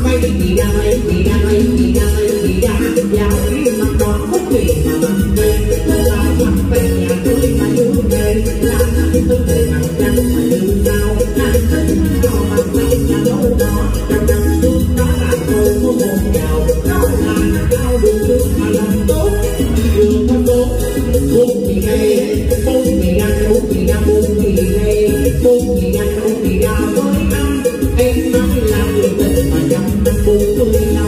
mấy gì ra mấy gì ra mấy gì ra mấy gì ra vào khi mặt đỏ bất kỳ mà mình về nó là mặt về nhà tôi mà yêu về làm cái tôi về mặt trắng mà như sao làm tính nó mặt trắng là đâu đó đằng đằng tôi đó là tôi có một giàu đó là cao đường tôi mà làm tốt đường có tốt bốn gì đây bốn gì ra bốn gì ra bốn gì đây bốn gì ra bốn gì ra với anh em nói là người tình mà trong năm 45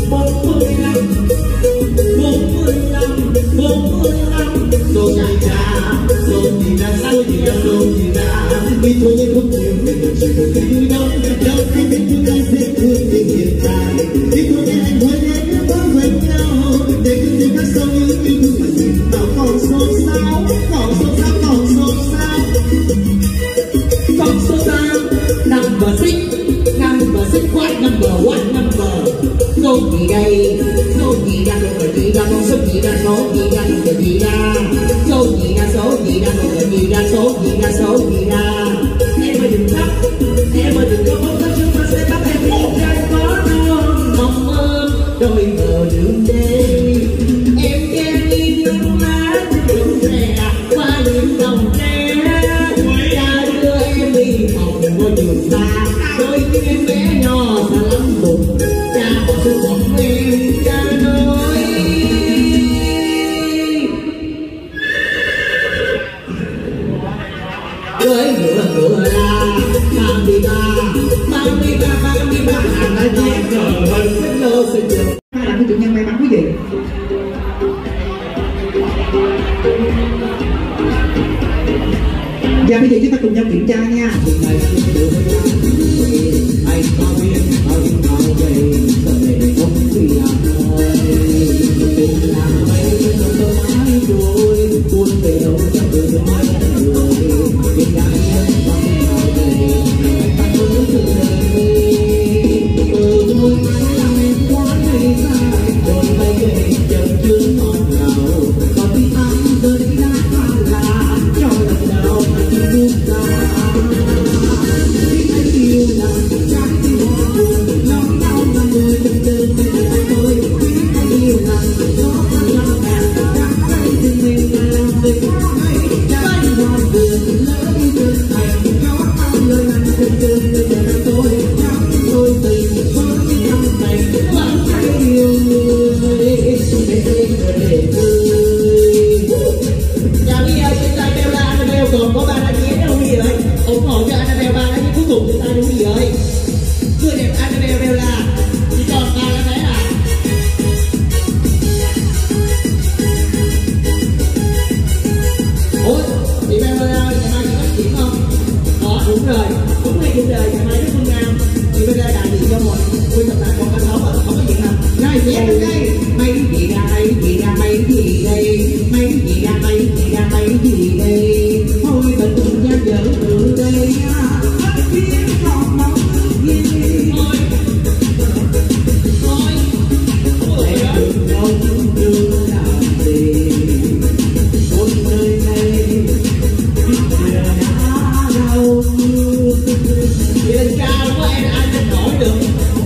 số gì ra số gì ra số gì ra số gì ra đi thôi nhưng không nhiều để được sự thật như đâu đâu anh biết chúng ta sẽ thương tình hiện tại đi thôi nhưng anh thôi nhé có với nhau để cùng tìm các sâu những yêu thương mà dìm vào còn xôn xao còn xôn xao còn xôn xao còn xôn xao number 6 quite number 1 number số gì đây số gì ra số gì ra số gì ra số gì ra số gì ra số gì ra số gì ra số gì ra số gì ra số gì ra em ơi đừng khóc em ơi đừng có mong cho chúng ta sẽ bắt em một ngày có non mong ơn đôi bờ đường đây em chen đi trong lá đường rè qua những đồng tre cha đưa em đi học ngôi trường xa đôi khi em bé nhỏ xa lắm bụng cha bỏ xuống bóng em cha nói với ngựa la ba hàng đã nhẹ trời ơi xin lô xin được hai là cái chủ nhân may mắn quý vị và bây giờ chúng ta cùng nhau kiểm tra nha anh có biết bao nhiêu bao vậy giờ này không vì làm thôi tình làm mấy cái không có mãi đôi buồn về đâu chẳng được nói người tình ai em bằng nào đây ta cứ từ đây tôi làm em quá hay sai rồi mấy cái chờ chưa ngon nào còn đi ăn tới đã pha là cho lần đầu mà chỉ buông ra yêu là trái tim buồn nói đau là người từng từ tôi biết yêu là gió tan lao bèn đắm say tình mình là làm tình hay trái hoa buồn lỡ đi từ thành gió tan lời nặng từng từ người giờ tôi trắng tôi tình với tâm tình vẫn thấy yêu người để chào bây giờ chúng ta đeo la anh đeo còn có ba anh nhé đâu gì vậy ủng hộ cho anh đeo ba anh cuối cùng chúng ta đúng gì vậy người đẹp anh đeo la chỉ còn ba cái bé à ủa chị beo la ngày mai chị có chuyện không đúng rồi ngày mai rất phương nam chị beo la đại diện cho một nguyên tập đoàn còn anh không có chuyện nào này nhé đây mấy gì ra mấy gì ra mấy gì đây mấy gì ra mấy gì ra mấy gì đây thôi tình nha vợ từ đây còn mong gì thôi đừng không đừng làm gì một nơi này đã đau lên cao của em anh không nổi được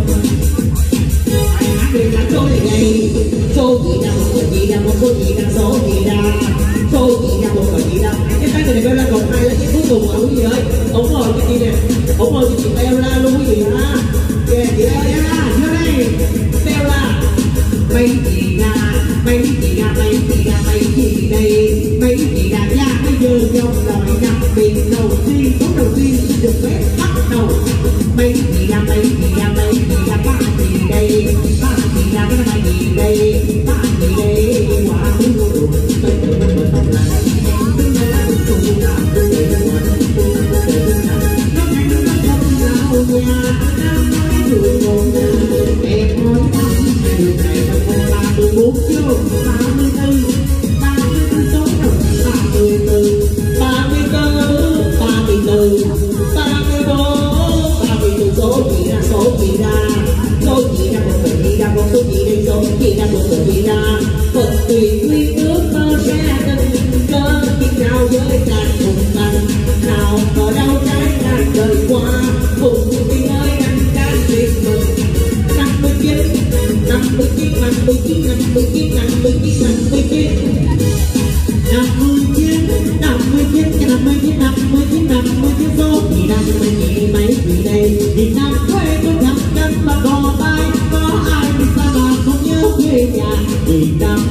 anh hát số này ngay số gì ra một gì ra một số gì ra số gì ra số gì ra một gì ra cái tay này beo la còn hai là cái cuối cùng ở gì ơi ủng hộ cho chị nè ủng hộ cho chị beo la luôn quý vị ha kìa chị ơi ha vô đây beo la mấy gì ra mấy gì ra mấy gì ra mấy gì đây mấy gì ra ra bây giờ trong lời đặc biệt đầu tiên số đầu tiên được phép bắt đầu mấy gì ra mấy gì ra mấy gì ra ba gì đây ba gì ra cái ba gì đây ba gì đây quả hương đủ tôi tự mình mở tóc lại em nói điều này là con 34 chứ 34 số đầu 34 số gì ra số gì ra số gì ra một gì ra một số gì đây số gì ra một gì ra Phật tùy quy ước mơ sẽ tình cơ khi nào với càng cùng bằng nào có đau trái ngàn đời qua cùng đi ơi anh đang tuyệt mừng năm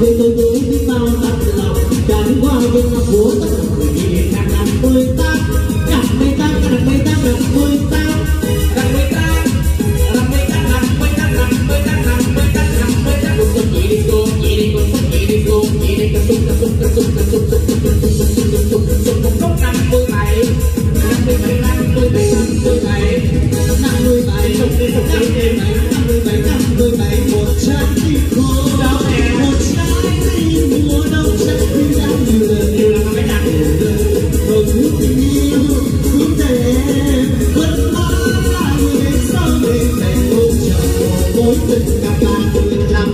để tôi nhớ biết bao tấm lòng trải qua những năm của tất cả người đi tháng năm 18 năm 18 năm 18 năm 18 năm 18 năm 18 năm 18 năm 18 năm 18 năm 18 một con chị đi cô chị đi cô chị đi cô chị đi cà súc cà súc cà súc cà súc cà súc cà súc cà súc cà súc một lúc 57 một trái tim khô một trái tim mùa đông trái tim đang nhiều lần phải đặt một thứ tình yêu cũng thể vẫn mãi đến sau đây thành ôm chờ mỗi tất cả 35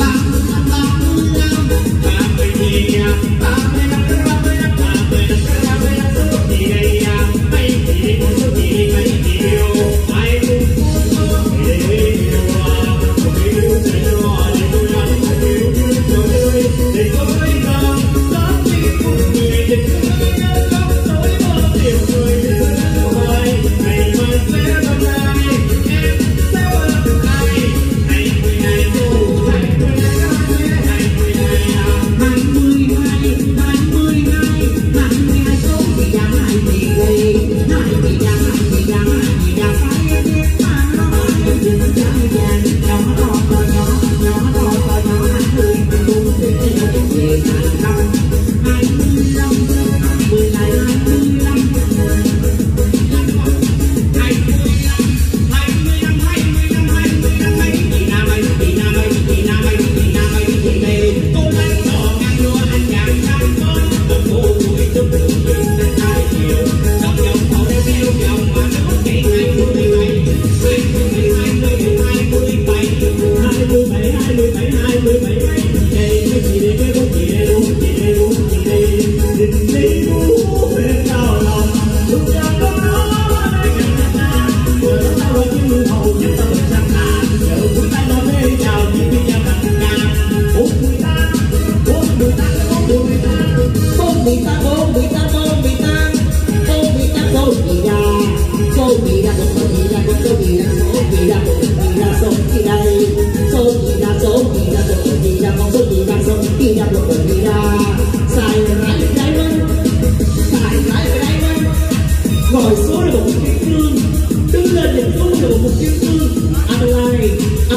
Ngồi số là một chiếc thương, đứng lên nhìn xuống là một chiếc thương. Amelai,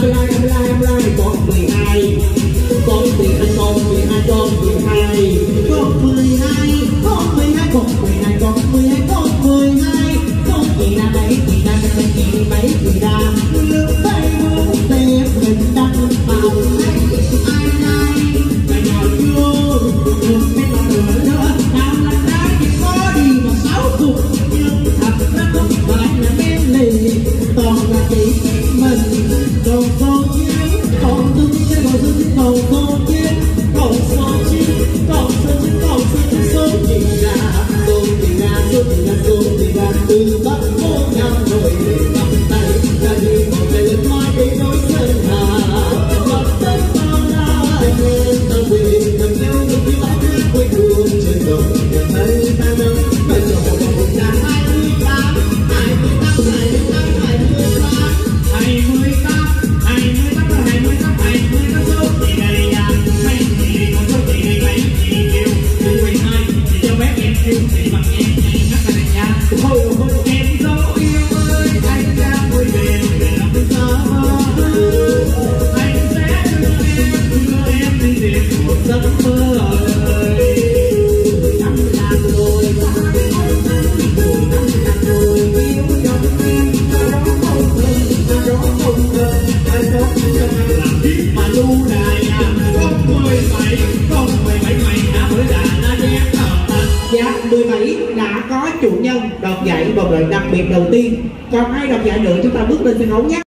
con 12, con 12, con 12, con 12, con 12, con 12, con 12, con 12, con 12, con chị là mấy, chị là mấy, chị mấy, chị là nước tay muốn đẹp mình đăng vào ai mà nhỏ vô, đừng biết là nữa nữa, nào là trái thì có đi mà 6 cục. Thật ra không phải là em lì, toàn là chị mình. Còn con chiến, còn tương chứ còn tương chứ còn con chiến, còn son chiến, còn sơn chiến, còn sơn chiến. Số thì ra, số thì ra, số thì ra, số thì ra. Từ bắt vô nhau rồi để cầm tay, ra đi một ngày lên mai để nói sơn hà. Gặp tới bao la lên ta về, cầm theo những cái bãi nước quê hương trên đồng. Nhận thấy ta nâng, bây giờ một một là 28, 28, 28, 28, 28, 28 số thì đây à, mấy chị còn số thì đây mấy chị kêu tôi 12 thì cho bé em kêu thì bằng em này ngắt là nha. Thôi em dấu yêu ơi, anh ra vui về làm tôi xa anh sẽ đưa em đi tìm một giấc mơ ơi. 15 năm rồi, 15 năm rồi yêu trong tim cho đó không thơm, cho đó không thơm, ai có làm biết mà lưu đài à. Con 17 mày đã mới là nó nhé. Dạ 17 đã có chủ nhân đoạt giải vòng loại đặc biệt đầu tiên, còn ai đoạt giải nữa chúng ta bước lên sân khấu nhé.